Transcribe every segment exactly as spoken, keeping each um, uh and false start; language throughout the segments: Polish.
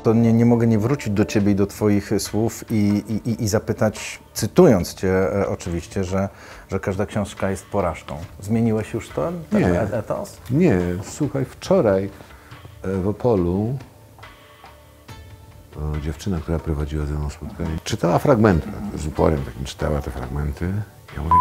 to nie, nie mogę nie wrócić do ciebie i do twoich słów i, i, i zapytać, cytując cię e, oczywiście, że, że każda książka jest porażką. Zmieniłeś już to, ten nie, etos? Nie, słuchaj, wczoraj w Opolu o, dziewczyna, która prowadziła ze mną spotkanie, czytała fragmenty, z uporem takim czytała te fragmenty. Ja mówię,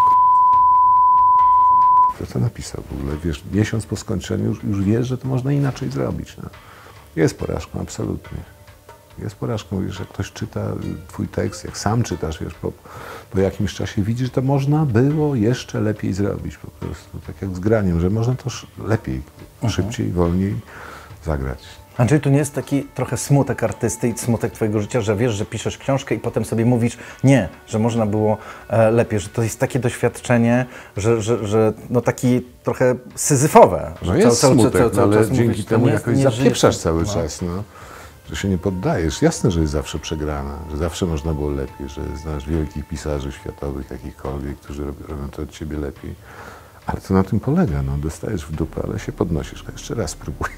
kto to napisał w ogóle? Wiesz, miesiąc po skończeniu już, już wiesz, że to można inaczej zrobić. No. Jest porażką, absolutnie. Jest porażką, wiesz, jak ktoś czyta twój tekst, jak sam czytasz, wiesz, po, po jakimś czasie widzisz, że to można było jeszcze lepiej zrobić po prostu. Tak jak z graniem, że można to lepiej, mhm. szybciej, wolniej zagrać. Andrzej, tu nie jest taki trochę smutek artysty i smutek twojego życia, że wiesz, że piszesz książkę i potem sobie mówisz nie, że można było e, lepiej, że to jest takie doświadczenie, że, że, że no taki trochę syzyfowe. Że no jest cały, smutek, cały, cały, cały ale czas dzięki mówisz, temu nie, jakoś nie zapieprzasz żyjesz, cały no. czas, no. Że się nie poddajesz. Jasne, że jest zawsze przegrana, że zawsze można było lepiej, że znasz wielkich pisarzy światowych, jakichkolwiek, którzy robią, robią to od ciebie lepiej. Ale to na tym polega, no. Dostajesz w dupę, ale się podnosisz. A jeszcze raz spróbuj.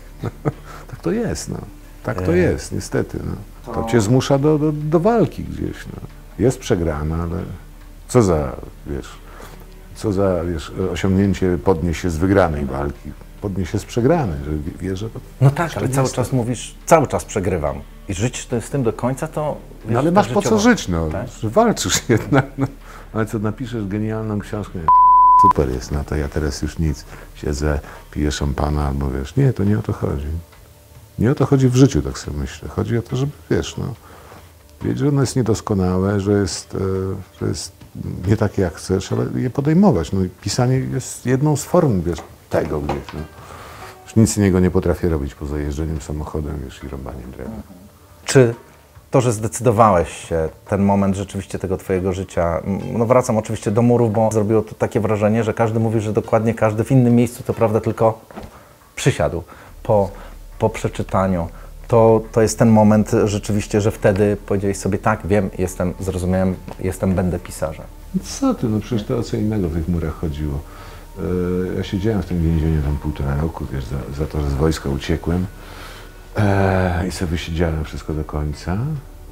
Tak to jest, no. Tak to jest, niestety. No. To cię zmusza do, do, do walki gdzieś. No. Jest przegrana, ale co za, wiesz, co za, wiesz, osiągnięcie podnieść się z wygranej walki. Podnieść się z przegranej, że wiesz, że to... No tak, ale cały czas mówisz, cały czas przegrywam. I żyć to z tym do końca, to... Wiesz, no ale masz po co żyć, no. Tak? Walczysz jednak, no. Ale co, napiszesz genialną książkę, super jest, no to ja teraz już nic, siedzę, piję szampana albo wiesz, nie, to nie o to chodzi. Nie o to chodzi w życiu, tak sobie myślę. Chodzi o to, żeby, wiesz, no, wiedzieć, że ono jest niedoskonałe, że jest, e, że jest nie takie, jak chcesz, ale je podejmować. No i pisanie jest jedną z form, wiesz, tego gdzieś, no. Już nic innego nie potrafię robić poza jeżdżeniem samochodem, wiesz, i rąbaniem drewna. Czy to, że zdecydowałeś się, ten moment rzeczywiście tego twojego życia, no wracam oczywiście do murów, bo zrobiło to takie wrażenie, że każdy mówi, że dokładnie każdy w innym miejscu, to prawda, tylko przysiadł po, po przeczytaniu. To, to jest ten moment rzeczywiście, że wtedy powiedziałeś sobie tak, wiem, jestem, zrozumiałem, jestem, będę pisarzem. Co ty, no przecież to o co innego w tych murach chodziło. Yy, ja siedziałem w tym więzieniu tam półtora roku, wiesz, za, za to, że z wojska uciekłem. Eee, I sobie wysiedziałem wszystko do końca.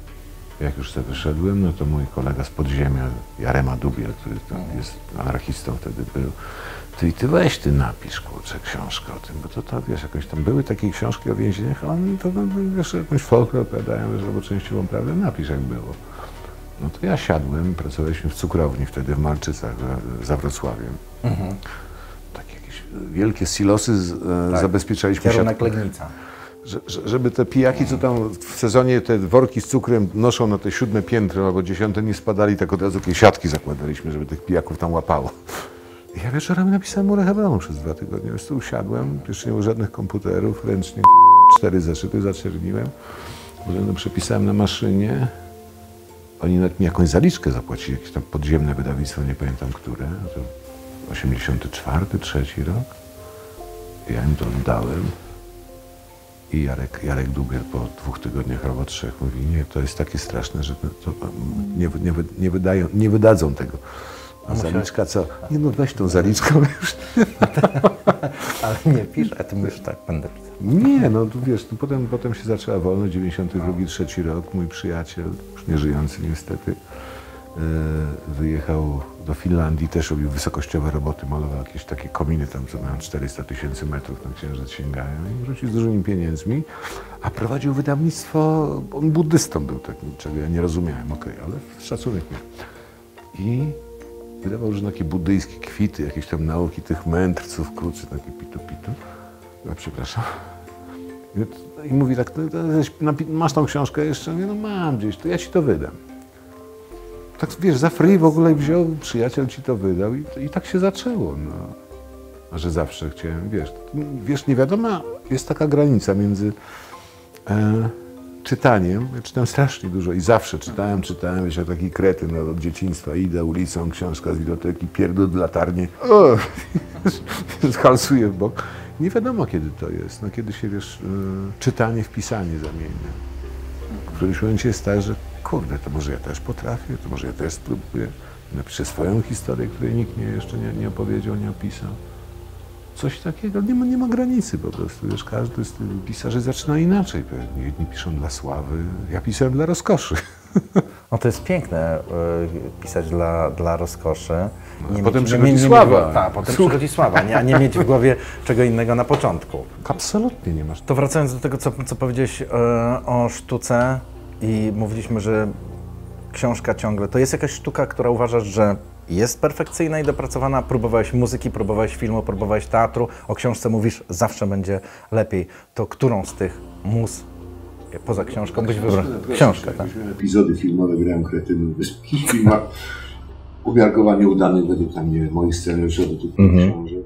Jak już sobie wyszedłem, no to mój kolega z podziemia, Jarema Dubiel, który tam jest anarchistą wtedy był, ty, ty weź ty napisz, kurczę, książkę o tym, bo to, to wiesz, jakoś tam były takie książki o więzieniach, ale oni to, no, wiesz, jakąś folklor opowiadają, wiesz, albo częściową prawdę, napisz jak było. No to ja siadłem, pracowaliśmy w cukrowni wtedy w Malczycach za, za Wrocławiem. Mhm. Takie jakieś wielkie silosy z, tak. zabezpieczaliśmy. Kierunek Legnica. Że, że, żeby te pijaki, co tam w sezonie te worki z cukrem noszą na te siódme piętro albo dziesiąte, nie spadali, tak od razu takie siatki zakładaliśmy, żeby tych pijaków tam łapało. I ja wieczorami napisałem Murę Hebronu przez dwa tygodnie. Wiesz, tu usiadłem, jeszcze nie było żadnych komputerów, ręcznie cztery zeszyty zaczerniłem, potem przepisałem na maszynie. Oni nawet mi jakąś zaliczkę zapłacili, jakieś tam podziemne wydawnictwo, nie pamiętam które. To osiemdziesiąty czwarty, trzeci rok. I ja im to oddałem. I Jarek, Jarek Dubiel po dwóch tygodniach albo trzech mówi, nie, to jest takie straszne, że to, to nie, nie, nie, wydają, nie wydadzą tego. A zaliczka co? Nie no, weź tą zaliczką już. Ale nie pisz, a ty mówisz tak, będę pisał. Nie, no tu wiesz, tu potem, potem się zaczęła wolność, dziewięćdziesiąty drugi, trzeci rok, mój przyjaciel, już nie żyjący niestety, wyjechał do Finlandii, też robił wysokościowe roboty, malował jakieś takie kominy tam, co mają czterysta tysięcy metrów, na księżyc sięgają i wrócił z dużymi pieniędzmi, a prowadził wydawnictwo, on buddystą był, tak, czego ja nie rozumiałem, okej, okay, ale szacunek miał. I wydawał różne takie buddyjskie kwity, jakieś tam nauki tych mędrców, kurczę, takie pitu-pitu. No, przepraszam. I mówi tak, masz tą książkę jeszcze? Nie, no mam gdzieś, to ja ci to wydam. Tak, wiesz, za free w ogóle wziął, przyjaciel ci to wydał i, i tak się zaczęło, no. A że zawsze chciałem, wiesz, wiesz, nie wiadomo, jest taka granica między e, czytaniem, ja czytam strasznie dużo i zawsze czytałem, czytałem, wiesz, jak taki kretyn no, od dzieciństwa, idę ulicą, książka z biblioteki, pierdol latarnię, o, halsuję w bok. Nie wiadomo, kiedy to jest, no kiedy się, wiesz, e, czytanie w pisanie zamienia. W którymś momencie jest tak, że kurde, to może ja też potrafię, to może ja też spróbuję. Napiszę swoją historię, której nikt mnie jeszcze nie, nie opowiedział, nie opisał. coś takiego, nie ma, nie ma granicy po prostu, wiesz, każdy z tych pisarzy zaczyna inaczej pewnie. Jedni piszą dla sławy, ja pisałem dla rozkoszy. No to jest piękne, y, pisać dla, dla rozkoszy. No, potem przychodzi sława. Tak, potem przychodzi sława, nie, a nie mieć w głowie czego innego na początku. Absolutnie nie masz. To wracając do tego, co, co powiedziałeś y, o sztuce i mówiliśmy, że książka ciągle, to jest jakaś sztuka, która uważasz, że jest perfekcyjna i dopracowana? Próbowałeś muzyki, próbowałeś filmu, próbowałeś teatru, o książce mówisz, zawsze będzie lepiej. To którą z tych mus, poza książką, byś wybrał? Książkę, tak? Epizody filmowe grałem kretynów, w filmach umiarkowanie udanych według tam, nie wiem, moich scenariuszy do tych mm-hmm. książek.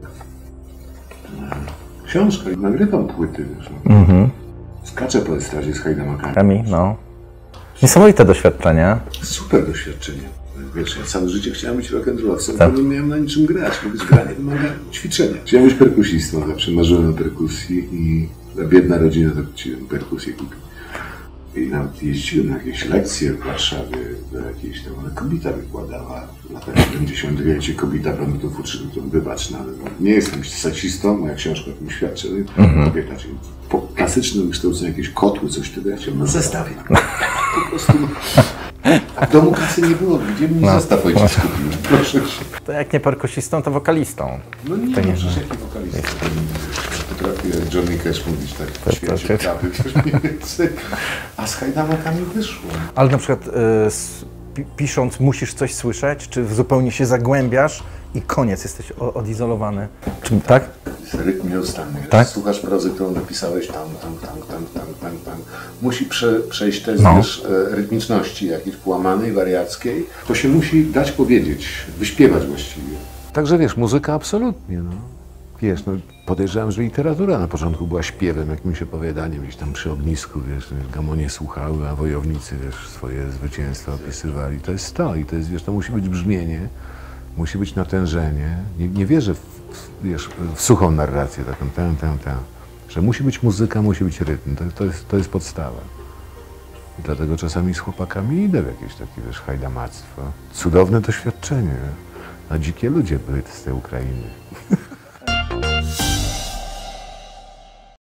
Książka, nagrywam płyty, wiesz, no. mm-hmm. Skaczę po estradzie z Hajdamakami. No. Niesamowite doświadczenie. Super doświadczenie. Wiesz, ja całe życie chciałem być rock'n'rollowcem, tak. Nie miałem na niczym grać, bo być granie wymaga ćwiczenia. Chciałem być perkusistą, zawsze marzyłem o perkusji i ta biedna rodzina to chciałem perkusję kupić. I nawet jeździłem na jakieś lekcje w Warszawie, do jakiejś tam, ale kobieta wykładała w latach siedemdziesiątych, wiecie, kobieta produktów uczynków, wybacz, no, ale nie jestem seksistą, moja książka o tym świadczy, mm-hmm. kobieta, czyli po klasycznym wykształceniu jakieś kotły, coś tego, ja chciałem na zestawie. Po prostu, a w domu kasy nie było, gdzie mi no. zestaw ojciec kupił, proszę się. To jak nie perkusistą, to wokalistą. No nie, to nie, przecież jaki wokalista. Potrafię jak Johnny Cash mówić tak w świecie prawy, coś mniej więcej. A z Hajdamakami wyszło. Ale na przykład y, pi pisząc musisz coś słyszeć, czy zupełnie się zagłębiasz i koniec, jesteś o, odizolowany. Czy, tak? Jest rytm nieustanny. Tak? Słuchasz prozy, którą napisałeś tam, tam, tam, tam, tam, tam, tam. Musi prze, przejść test no. wiesz, rytmiczności jakiejś połamanej, wariackiej. To się musi dać powiedzieć, wyśpiewać właściwie. Także wiesz, muzyka absolutnie, no. Wiesz, no, podejrzewam, że literatura na początku była śpiewem, jakimś opowiadaniem, gdzieś tam przy ognisku, wiesz, gamonie słuchały, a wojownicy, wiesz, swoje zwycięstwa opisywali. To jest to i to jest, wiesz, to musi być brzmienie, musi być natężenie. Nie, nie wierzę w, wiesz, w suchą narrację, taką tę, tę, tę, że musi być muzyka, musi być rytm, to, to, jest, to jest podstawa. I dlatego czasami z chłopakami idę w jakieś takie, wiesz, hajdamactwo. Cudowne doświadczenie, a dzikie ludzie były z tej Ukrainy.